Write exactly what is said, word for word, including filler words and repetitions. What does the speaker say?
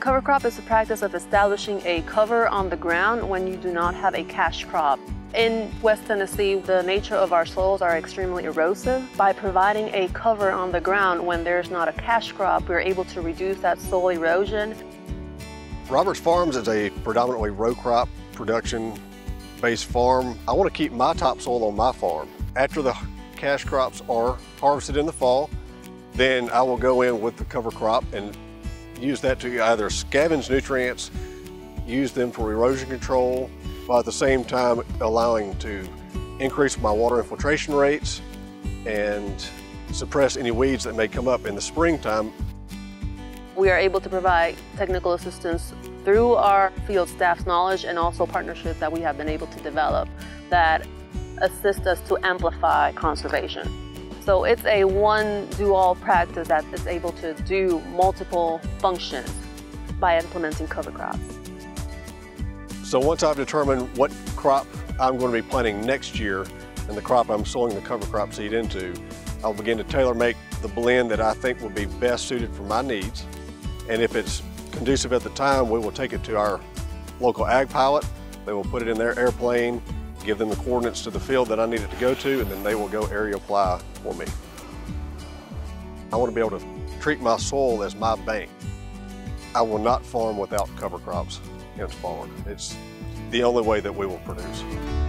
Cover crop is the practice of establishing a cover on the ground when you do not have a cash crop. In West Tennessee, the nature of our soils are extremely erosive. By providing a cover on the ground when there's not a cash crop, we're able to reduce that soil erosion. Roberts Farms is a predominantly row crop production based farm. I want to keep my topsoil on my farm. After the cash crops are harvested in the fall, then I will go in with the cover crop and use that to either scavenge nutrients, use them for erosion control, while at the same time allowing to increase my water infiltration rates and suppress any weeds that may come up in the springtime. We are able to provide technical assistance through our field staff's knowledge and also partnerships that we have been able to develop that assist us to amplify conservation. So it's a one-do-all practice that is able to do multiple functions by implementing cover crops. So once I've determined what crop I'm going to be planting next year and the crop I'm sowing the cover crop seed into, I'll begin to tailor-make the blend that I think will be best suited for my needs. And if it's conducive at the time, we will take it to our local ag pilot. They will put it in their airplane, give them the coordinates to the field that I need it to go to, and then they will go area apply for me. I want to be able to treat my soil as my bank. I will not farm without cover crops henceforward. It's the only way that we will produce.